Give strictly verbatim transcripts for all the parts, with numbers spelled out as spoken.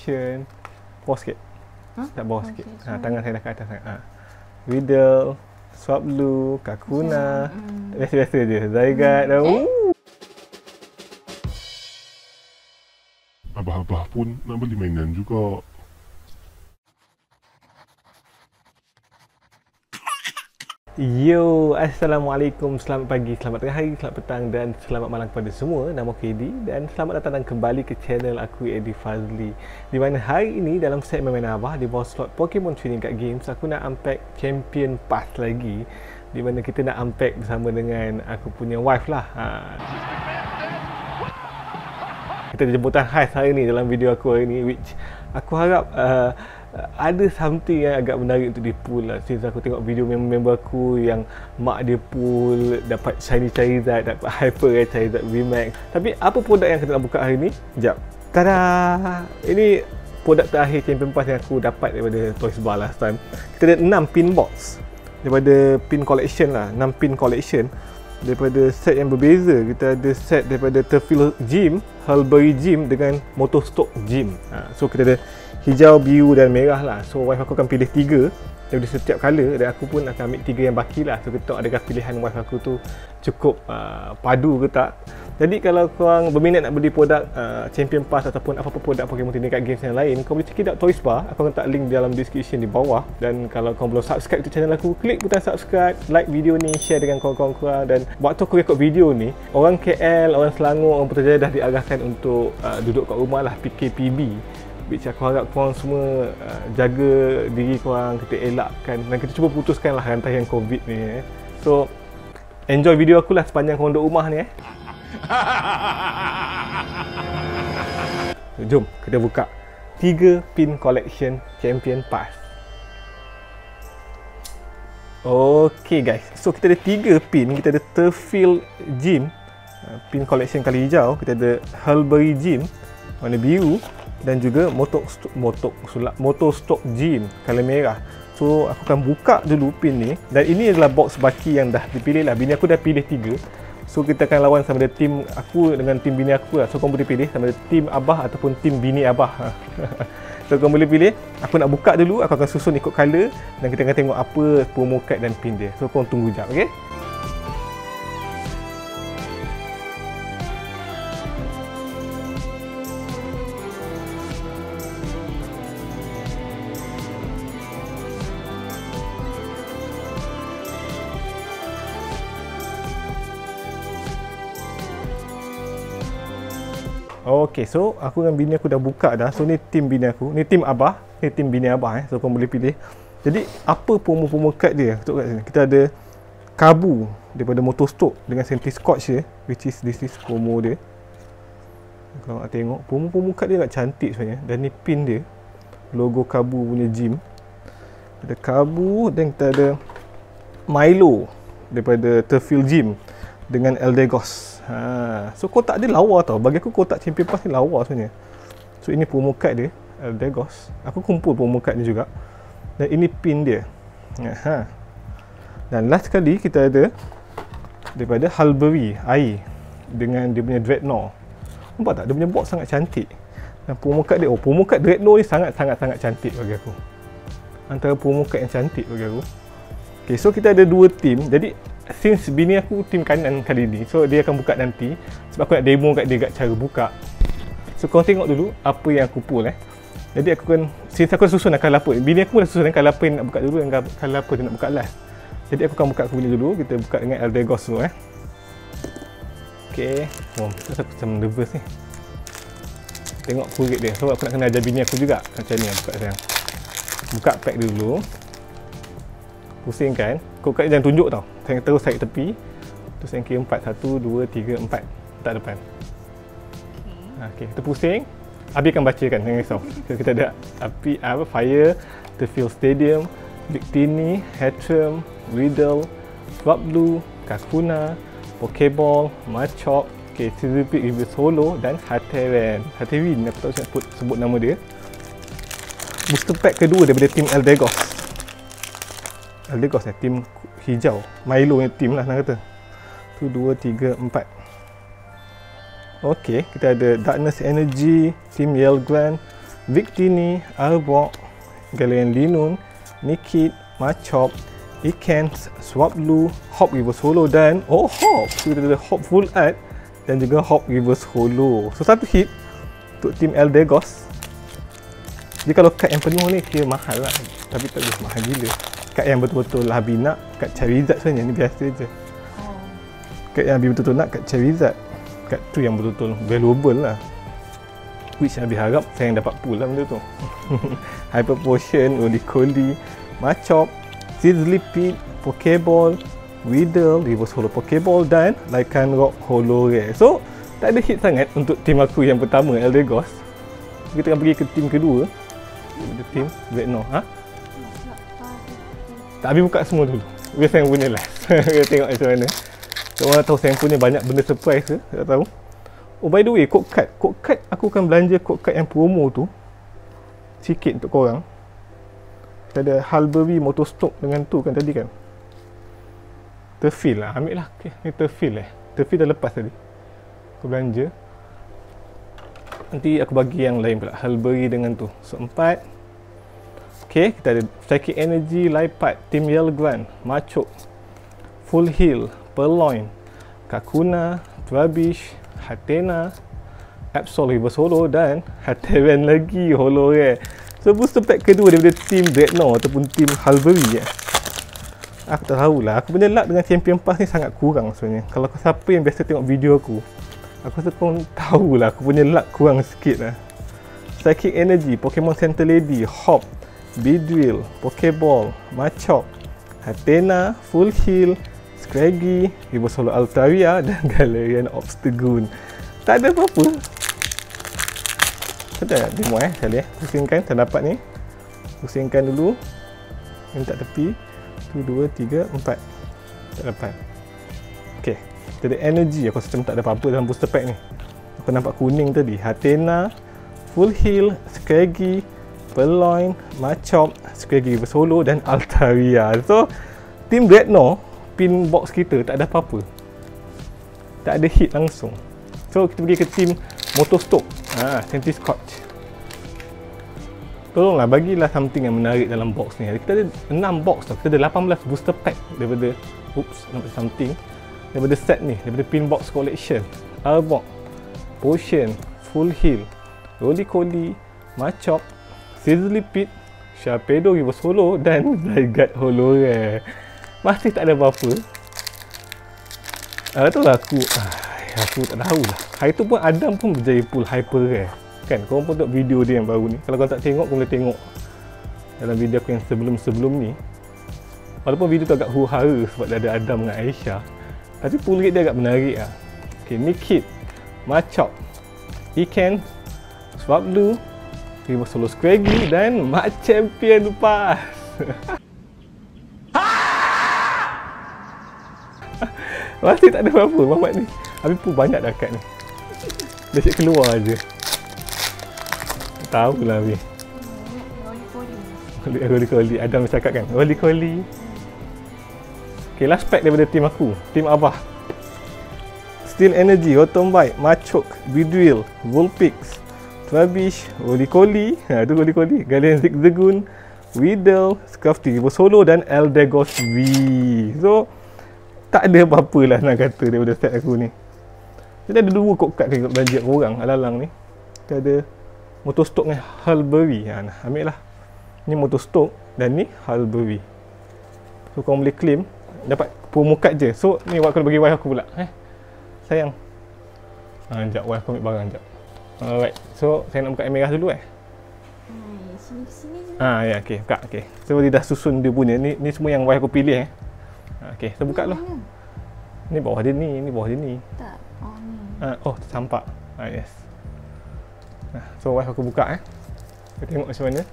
Collection. Bawah sikit. Huh? Tak bawah Oh, sikit. okay, Ha, sorry. tangan saya dah ke atas sangat. Ha. Riddle, Swablu, Kakuna. Hmm. Biasa-biasa je. Zygarde. Hmm. Eh? Abah-abah pun nak beli mainan juga. Yo, Assalamualaikum, selamat pagi, selamat tengah hari, selamat petang dan selamat malam kepada semua. Nama aku Edi dan selamat datang dan kembali ke channel aku, Edi Fazli. Di mana hari ini dalam segmen Main Abah di bawah slot Pokemon Trading Card Games, aku nak unpack Champion Pass lagi. Di mana kita nak unpack bersama dengan aku punya wife lah. Ha. Kita ada jemputan khas hari ni dalam video aku hari ni, which aku harap uh, ada something yang agak menarik untuk di pull lah. Since aku tengok video member-member aku yang mak dia pull dapat shiny Charizard, dapat hyper rare Charizard V MAX. Tapi apa produk yang kita nak buka hari ni? Sekejap. Tada! Ini produk terakhir Champion Pass yang aku dapat daripada Toys Bar last time. Kita ada enam pin box daripada pin collection lah, enam pin collection daripada set yang berbeza. Kita ada set daripada Turffield Gym, Hulbury Gym dengan Motostock Gym. Ha, so kita ada hijau, biru dan merah lah. So wife aku akan pilih tiga daripada setiap colour dan aku pun akan ambil tiga yang baki lah. So kita tengok adakah pilihan wife aku tu cukup uh, padu ke tak. Jadi kalau korang berminat nak beli produk uh, Champion Pass ataupun apa-apa produk Pokemon Trading Card Games yang lain, kau boleh check it out Toys Bar. Aku akan letak link dalam description di bawah. Dan kalau kau belum subscribe to channel aku, klik butang subscribe, like video ni, share dengan kawan-kawan korang. Dan waktu aku rekod video ni, orang K L, orang Selangor, orang Putrajaya dah diarahkan untuk uh, duduk kat rumah lah, P K P B. Which aku harap korang semua uh, jaga diri korang, kita elakkan dan kita cuba putuskan lah rantaian COVID ni eh. So, enjoy video aku lah sepanjang korang duduk rumah ni eh. So, jom kita buka tiga pin collection Champion Pass. Okay guys, so kita ada tiga pin. Kita ada Turffield Gym, uh, pin collection kali hijau. Kita ada Hulbury Gym warna biru dan juga Motostock Motok sulap Motostock Gym color merah. So aku akan buka dulu pin ni dan ini adalah box baki yang dah dipilih lah. Bini aku dah pilih tiga. So kita akan lawan sama ada tim aku dengan tim bini aku lah. So kau boleh pilih sama ada tim abah ataupun tim bini abah. So kau boleh pilih. Aku nak buka dulu, aku akan susun ikut color dan kita akan tengok apa promo card dan pin dia. So kau tunggu jap, okey? Okay, so aku dengan bini aku dah buka dah. So ni tim bini aku, ni tim abah, ni tim bini abah eh. So kau boleh pilih. Jadi apa promo-promo card dia? Tengok kat sini. Kita ada Kabu daripada Motostock dengan Sentry Scotch dia, which is this is promo dia. Kalau nak tengok, promo-promo card dia agak cantik sebenarnya. Dan ni pin dia, logo Kabu punya gym. Ada Kabu dan kita ada Milo daripada Turffield Gym dengan Eldegoss. Ha. So kotak dia lawa tau. Bagi aku kotak Champion Pass ni lawa sebenarnya. So ini promo card dia, Eldegoss. Aku kumpul promo card ni juga. Dan ini pin dia. Ha. Dan last sekali kita ada daripada Hulbury air dengan dia punya Dreadnought. Nampak tak? Dia punya box sangat cantik. Dan promo card dia, oh promo card Dreadnought ni sangat-sangat-sangat cantik bagi aku. Antara promo card yang cantik bagi aku. Okay, so kita ada dua tim. Jadi since bini aku tim kanan kali ni, so dia akan buka nanti sebab aku nak demo kat dia kat cara buka. So korang tengok dulu apa yang aku pull eh. Jadi aku kan, since aku dah susun akan apa, bini aku dah susun akan apa yang nak buka dulu dan akan apa dia nak buka last. Jadi aku akan buka aku punya dulu. Kita buka dengan Eldegoss dulu eh. Okay, oh, terus aku macam nervous ni. Tengok full rate dia. So aku nak kena ajar bini aku juga macam ni buka sekarang. Buka pack dulu. Pusingkan. Kau kat jangan tunjuk tau. Saya terus tarik tepi. Terus yang kira empat. Satu, dua, tiga, empat. Tak depan. Okay. Okay. Kita pusing. Abi akan bacakan. Jangan risau. So, kita ada api, apa, Fire, Turffield Stadium, Victini, Hatterene, Riddle, Swablu, Kakuna, Pokeball, Machop, okay, Sizzlipede Reverse Holo dan Hatterene. Hatterene, aku tak sebut, sebut nama dia. Booster pack kedua daripada tim Eldegoss. Eldegoss ni, tim hijau. Milo ni tim lah nak kata. satu, dua, tiga, empat. Okey, kita ada Darkness Energy, Team Yell Grand, Victini, Arbok, Galarian Linoone, Nickit, Machop, Ekans, Swablu, Hop Reverse Holo dan oh Hop! So kita ada Hop Full Art dan juga Hop Reverse Holo. So satu hit untuk tim Eldegoss. Jadi kalau kad yang penuh ni kira mahal lah. Tapi tak boleh mahal gila. Kad yang betul-betul Habib nak, kad Charizard sebenarnya ni biasa je. Kad yang Habib betul-betul nak, kad Charizard. Kad tu yang betul-betul valuable lah. Which Habib harap saya yang dapat pull lah benda tu. Hyper Potion, Oli-Coli, Machop, Sizzlipede, Pokeball, Weedle, Reverse Holo Pokeball dan Lycanroc Holo Rare. So, tak ada hit sangat untuk tim aku yang pertama, Eldegoss. Kita akan pergi ke tim kedua. Ada tim Dreadnought. Ha? Tak, habis buka semua dulu. Biar saya punya last. Kita tengok macam mana. Tak orang tahu saya punya banyak benda surprise ke? Tak tahu. Oh, by the way, code card. Code card, aku akan belanja code card yang promo tu. Sikit untuk korang. Kita ada Hulberry Motostock dengan tu kan tadi kan. Terfill lah. Ambil lah. Okay. Ni terfill eh. Terfill dah lepas tadi. Aku belanja. Nanti aku bagi yang lain pula. Hulberry dengan tu. So, empat. Okay. Kita ada Psychic Energy, Liepard, Team Yelgran, Machop, Full Heal, Purloin, Kakuna, Trubbish, Hatena, Absol Reverse Holo dan Hatterene lagi Holo Rare. So booster pack kedua daripada team Dreadnought ataupun team Hulberry ya. Aku tak tahulah. Aku punya luck dengan Champion Pass ni sangat kurang sebenarnya. Kalau siapa yang biasa tengok video aku, aku rasa korang tahulah aku punya luck kurang sikit lah. Psychic Energy, Pokemon Center Lady, Hop, Beedrill, Pokeball, Machop, Hatena, Full Heal, Scraggy, Reverse Holo Altaria dan Galarian Obstagoon. Tak ada apa-apa. Kita nak demo eh sekali eh. Pusingkan, saya dapat ni. Pusingkan dulu. Minta tepi. satu, dua, tiga, empat. Tak dapat. Okay. Kita ada energy. Aku rasa macam tak ada apa-apa dalam booster pack ni. Aku nampak kuning tadi. Hatena, Full Heal, Scraggy, Purloin, Machop, Scraggy Reverse Holo dan Altaria. So, Team Dreadnought, pin box kita tak ada apa-apa. Tak ada hit langsung. So, kita pergi ke team Motostock. Ha, Centiskorch. Tolonglah, bagilah something yang menarik dalam box ni. Kita ada enam box tau. Kita ada lapan belas booster pack daripada, oops, nampak something. Daripada set ni, daripada pin box collection. Arbok, Potion, Full Heal, Roly-Coly, Machop, Sizzlipede, Sharpedo Reverse Holo dan Zygarde Holo Rare. Masih tak ada apa-apa. Ah, tu lah aku. Ah, aku tak tahu lah. Hari tu pun Adam pun berjaya pull Hyper Rare. Kan, korang pun tengok video dia yang baru ni. Kalau korang tak tengok, korang boleh tengok dalam video aku yang sebelum-sebelum ni. Walaupun video tu agak huru-hara sebab dia ada Adam dengan Aisyah. Tapi pull rate dia agak menarik lah. Okay, Nickit, Machop, Ekans, Swablu, Reverse Holo Scraggy dan Machampion Pass. Masih tak ada apa-apa Mamat ni. Habis pun banyak dah kad ni. Dah siap keluar je. Tahulah habis. Roly-Coly. Adam cakap kan. Roly-Coly. Okay, last pack daripada tim aku. Tim Abah. Steel Energy, Rotom-Bite, Machoke, Beedrill, Vulpix, Trubbish, Roly-Coly. Ha, tu Roly-Coly. Galarian Zigzagoon, Weedle, Scrafty Reverse Holo dan Eldegoss V. So, tak ada apa-apa lah nak kata daripada set aku ni. Jadi ada dua code card yang belanja korang alang-alang ni. Kita ada Motostock dengan Hulberry. Ha, nah, ambil lah. Ni Motostock dan ni Hulberry. So korang boleh claim. Dapat promo card je. So ni aku bagi wife aku pula. Eh, sayang. Ha, sekejap wife aku ambil barang sekejap. Alright. So saya nak buka yang merah dulu eh. Hmm, sini sini je. Ah ya, okey, buka. Okey. So dia dah susun dia punya. Ni ni semua yang wife aku pilih eh. Okey, kita buka dulu. Ni bawah dia ni, ni bawah dia ni. Tak. Oh ni. Ah, oh, tersampak. Ah, yes. Nah, so wife aku buka eh. Kita tengok macam mana.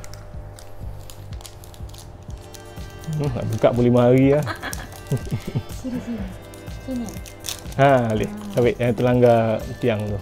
Hmm, nak buka pun lima hari lah. Sini sini. Sini. Ha, boleh. Baik, yang terlanggar tiang tu.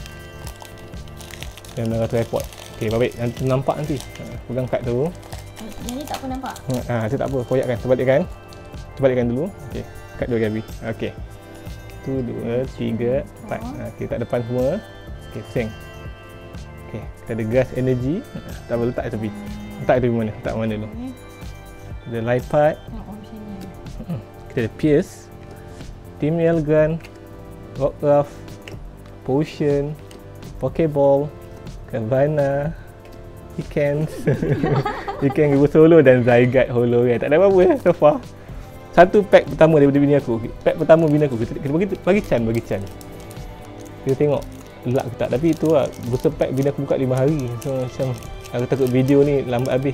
Yang melanggar tripod. Okey, baik. Yang tu nampak nanti. Ha, pegang kad tu. Yang ni tak apa nampak. Ha, itu tak apa. Koyakkan, terbalikkan. Terbalikkan dulu. Okey. Kad dua kali. Okey. Satu, dua, tiga, empat. Ha, okey, tak depan semua. Okey, pusing. Okay, kita ada gas energy. Tak boleh letak tepi. Letak tepi mana? Letak mana dulu? Okay. Ada light pad. Tengok macam ni. Kita ada Pierce, Team Railgun, Rockruff, Potion, Pokeball, Kavana, Ikens, Iken Ibu Solo dan Zygarde Holo kan. Tak ada apa-apa so far. Satu pack pertama daripada bini aku. Pack pertama bini aku kita, kita bagi bagi Chan, bagi Chan. Kita tengok luck ke tak. Tapi itu lah, booster pack bini aku buka lima hari. So macam aku takut video ni lambat habis.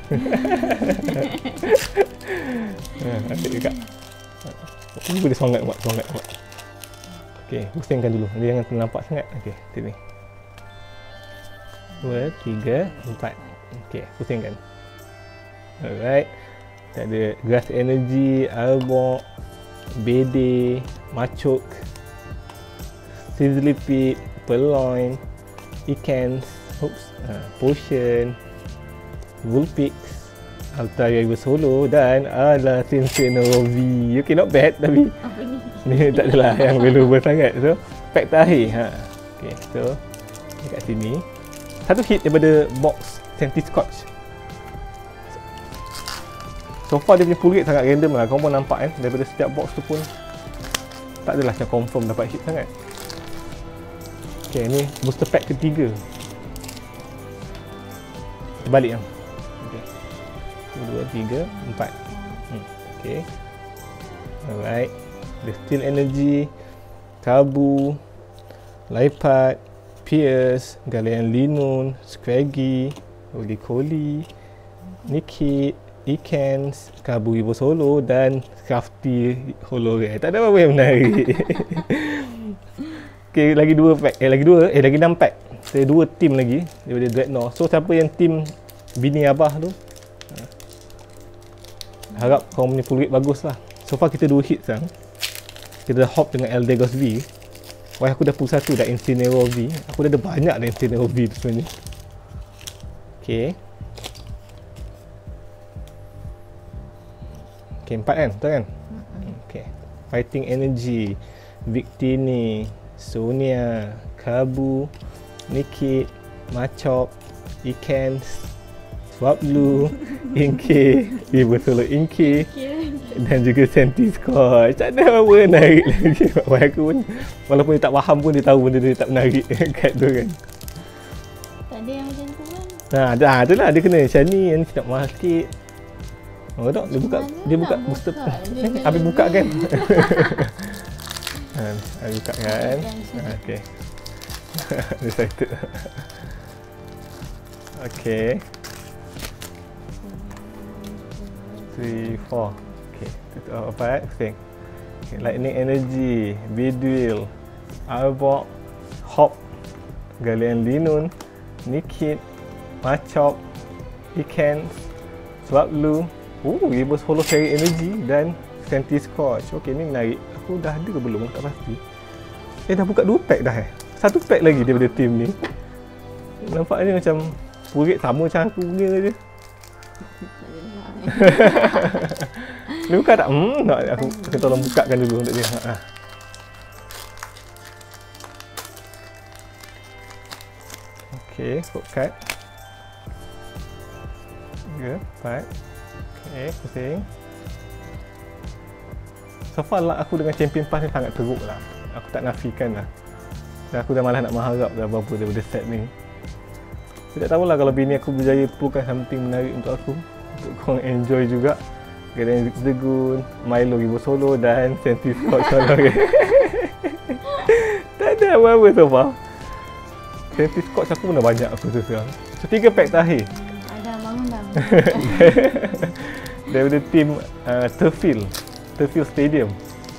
Ha, asyik dekat. Ini boleh semangat buat, semangat buat. Okey, pusingkan dulu. Dia jangan nampak sangat. Okey, sini. Dua, tiga, empat. Okey, pusingkan. Alright. Kita ada Grass Energy, Arbok, Bede, Machoke, Sizzlipede, Purloin, Ikens, oops, uh, Potion, Vulpix, Altaria Ibu Solo dan ala Cincinnati. Okay, not bad tapi Apa ni? ni tak adalah yang valuable sangat. So, pack terakhir. Ha. Okay, so dekat sini satu hit daripada box Centiskorch. So far dia punya pull rate sangat random lah. Korang pun nampak kan, daripada setiap box tu pun tak adalah macam confirm dapat hit sangat. Okay, ni booster pack ketiga. Terbalik kan. Okay, dua, tiga, empat. Hmm. Okay, alright. The Steel Energy, Kabu, Liepard, Pierce, Galeon Linun, Scraggy, Roly-Coly, Nickit, Ikens, Kabu Ibu Solo dan Crafty Holo Rare. Tak ada apa-apa yang menarik. Okay, lagi dua pack. Eh, lagi dua. Eh, lagi enam pack. Saya dua team lagi daripada Dreadnought. So, siapa yang team bini Abah tu, harap korang punya pull rate bagus lah. So far kita dua hit sekarang. Kita dah hop dengan Eldegoss V. Wah, aku dah pull satu dah Incineroar V. Aku dah ada banyak dah Incineroar V tu sebenarnya. Okay. Okay, empat kan? Betul kan? Okay. Fighting Energy, Victini, Sonia, Kabu, Nickit, Machop, Ikens, Swablu, Inkay, Ibu Solo Inkay dan juga Centiskorch. Tak ada apa narik lagi. Wah, aku pun walaupun dia tak faham pun dia tahu benda dia tak menarik kat tu kan. Tak ada yang macam tu kan? Ha, ada ada lah dia kena macam ni, yang ni nak mahal sikit. Oh tak, dia buka Mana dia buka nak booster. buka? Dia Habis boleh buka beli. kan. Ha, habis buka kan. Bukan, Ha, okey. Excited. Okay. Three, four. Okay, tutup empat. Pusing. Okay, Lightning Energy, Beedrill, Arbok, Hop, Galeon Linun, Nickit, Machop, Ikens, Swablu, oh, Rebus Holo Fairy Energy dan Centiskorch. Okay, ni menarik. Aku dah ada ke belum? Aku tak pasti. Eh, dah buka dua pack dah eh. Satu pack lagi daripada team ni. Nampaknya macam pull rate sama macam aku punya je. Dia buka tak? Hmm, nak aku akan tolong bukakan dulu untuk dia. Ha. Okey, code card. Tiga, empat. Okey, pusing. So far luck aku dengan Champion Pass ni sangat teruk lah. Aku tak nafikan lah. Dan aku dah malas nak mengharap dah apa-apa daripada set ni. Saya tak tahulah kalau bini aku berjaya pullkan something menarik untuk aku. Untuk korang enjoy juga. Galeon Zigzagoon, Milo Ibu Solo dan Centiskorch Holo Rare. Tak ada apa-apa so far. Centiskorch aku pun dah banyak aku rasa sekarang. So tiga pack terakhir. Ada bangun dah. Daripada tim uh, Turffield. Turffield Stadium.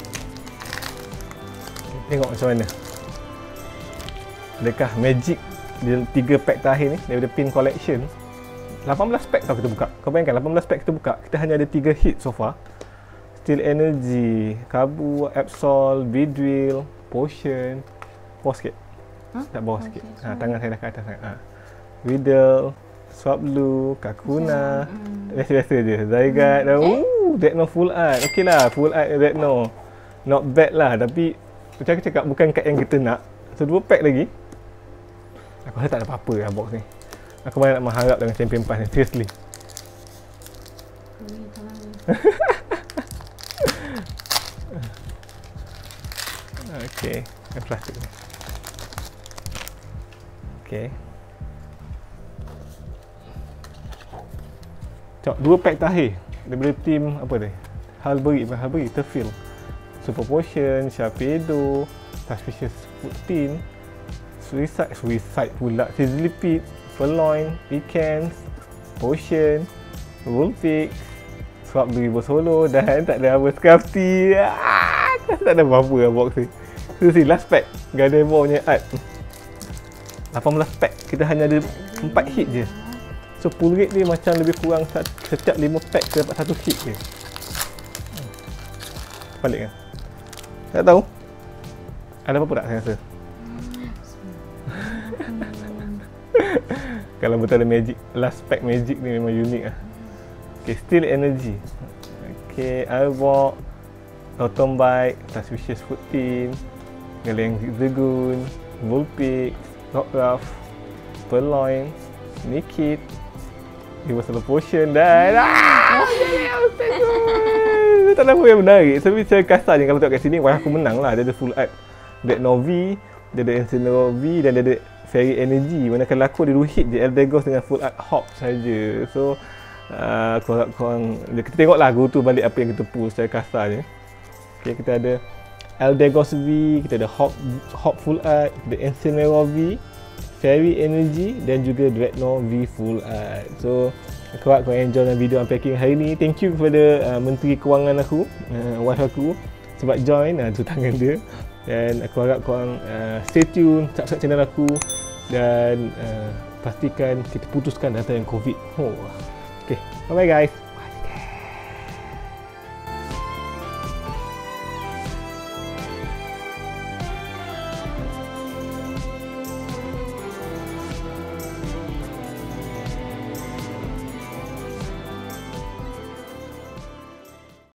Tengok macam mana. Adakah Magic dia tiga pack terakhir ni daripada Pin Collection. lapan belas pack tau kita buka. Kau bayangkan lapan belas pack kita buka, kita hanya ada tiga hit so far. Steel Energy, Kabu, Absol, Beedrill, Potion. Bawah sikit. Huh? Tak bawah Okay, sikit. Ha, sorry. tangan saya dah ke atas sangat. Ha. Riddle, Swablu, Kakuna. Hmm. Biasa-biasa je. Zygarde dan Eh? ooh, Dreadnought full art. Okey lah, full art Dreadnought. Not bad lah, tapi macam aku cakap bukan kad yang kita nak. So dua pack lagi. Aku rasa tak ada apa-apa lah box ni. Aku banyak nak mengharap dengan Champion Pass ni, seriously. Ui, tangan ni. Okay, yang plastik ni. Okay. Cok, dua pack terakhir daripada team apa ni? Halberry, bukan Halberry, Terfil. Super Potion, Sharpedo, Suspicious Food Tin, Suicide, Suicide pula, Sizzly Pit, Purloin, Pecans, Potion, Wolfix, Swap River Solo dan tak ada apa Scrafty. Ah, tak ada apa-apa lah box ni. Seriously, last pack Gardevoir punya art lapan belas pack, kita hanya ada empat hit je. So pull rate dia macam lebih kurang setiap lima pack kita dapat satu hit je. Balik kan? Tak tahu. Ada apa-apa tak saya rasa? Kalau betul ada magic, last pack magic ni memang unik lah. Okay, Steel Energy. Okay, Arbok, Autumn Bite, Suspicious Food Tin, Galeng Zagoon, Vulpix, Rockruff, Purloin, Nikit, Universal Potion dan ah! Tak ada apa yang menarik. Tapi secara kasarnya kalau tengok kat sini, wah aku menang lah. Dia ada full art Dreadnought V, dia ada Incineroar V dan dia ada Fairy Energy. Manakala aku ada dua hit je Eldegoss dengan full art Hop saja. So uh, korang, korang, kita tengoklah go tu balik apa yang kita pull secara kasarnya. Okay, kita ada Eldegoss V, kita ada Hop, Hop full art, kita ada Incineroar V, Fairy Energy dan juga Dreadnought V full art. So aku harap korang enjoy dengan video unpacking hari ni. Thank you kepada uh, Menteri Kewangan aku, uh, wife aku sebab join, uh, tu tangan dia. Dan aku harap korang uh, stay tune, subscribe channel aku dan uh, pastikan kita putuskan data yang COVID. Oh. Okay, bye bye guys.